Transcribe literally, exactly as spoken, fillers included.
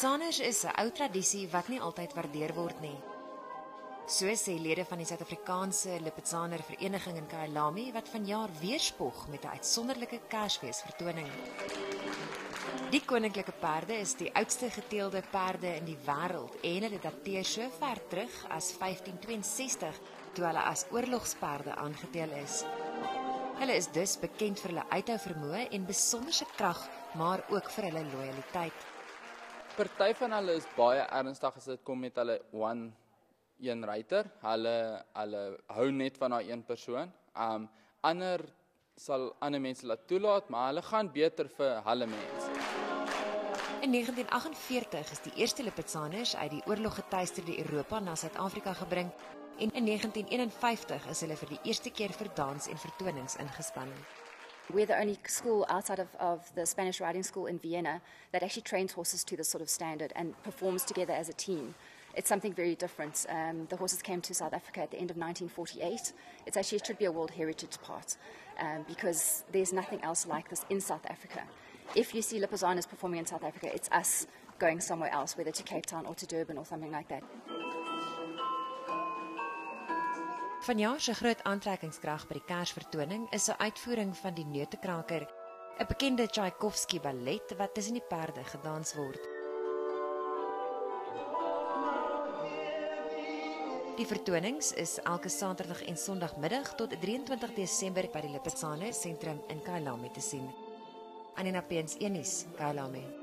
Lipetsaners is 'n ou tradisie wat nie altyd waardeer word nie. So sê lede van die Suid-Afrikaanse Lipetsaner Vereniging in Kyalami wat vanjaar weer spog met 'n uitsonderlike Kersfees vertoning. Die koninklike perde is die oudste geteelde perde in die wêreld en hulle dateer so ver terug as vyftien tweeënsestig toe hulle as oorlogsperde aangeteel is. Hulle is dus bekend vir hulle uithou vermoë en besonderse krag, maar ook vir hulle lojaliteit. Party van hulle is baie ernstig as dit kom met hulle one een ruiter. Hulle hulle hou net van daai een persoon. Um ander sal ander mense laat toelaat, maar hulle gaan beter vir hulle mense. In negentien agt vyf is die eerste Lipetsaners uit die oorloggetuisterde Europa na Suid-Afrika gebring en in negentien een en vyftig is hulle vir die eerste keer vir dans en vertonings ingespan. We're the only school outside of, of the Spanish riding school in Vienna that actually trains horses to this sort of standard and performs together as a team. It's something very different. Um, the horses came to South Africa at the end of nineteen forty-eight. It's actually, it should be a World Heritage part um, because there's nothing else like this in South Africa. If you see Lipizzanas performing in South Africa, it's us going somewhere else, whether to Cape Town or to Durban or something like that. Vanjaar se groot aantrekkingskrag by die Kersvertoning is 'n uitvoering van die Neutekraker, 'n bekende Tchaikovsky ballet wat tussen die perde gedans word. Die vertonings is elke Saterdag en Sondagmiddag tot drieëntwintig Desember by die Lipetsaner Sentrum in Kyalami te sien. Anina Peens, Enis, Kyalami.